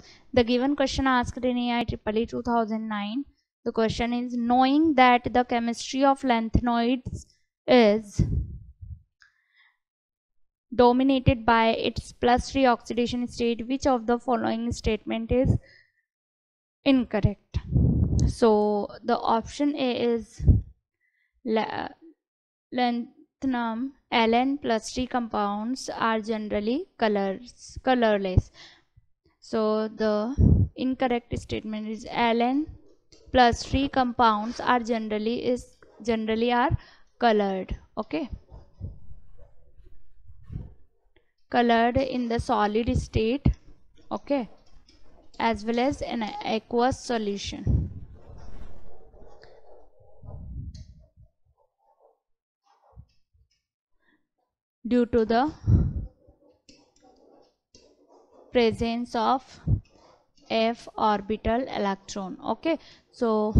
The given question asked in IEEE 2009. The question is, knowing that the chemistry of lanthanoids is dominated by its +3 oxidation state, which of the following statement is incorrect? So the option A is lanthanum Ln+3 compounds are generally colorless. So the incorrect statement is Ln+3 compounds are generally are colored. Okay, colored in the solid state, okay, as well as in an aqueous solution. Due to the presence of f orbital electron. Okay, so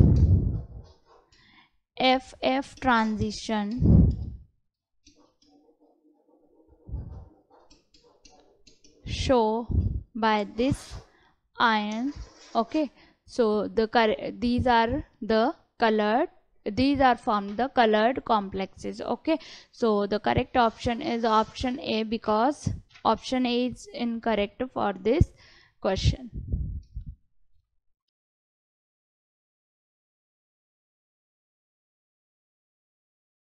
ff transition show by this ion. Okay, so these are the colored, these are from the colored complexes. Okay, so the correct option is option A, because option A is incorrect for this question.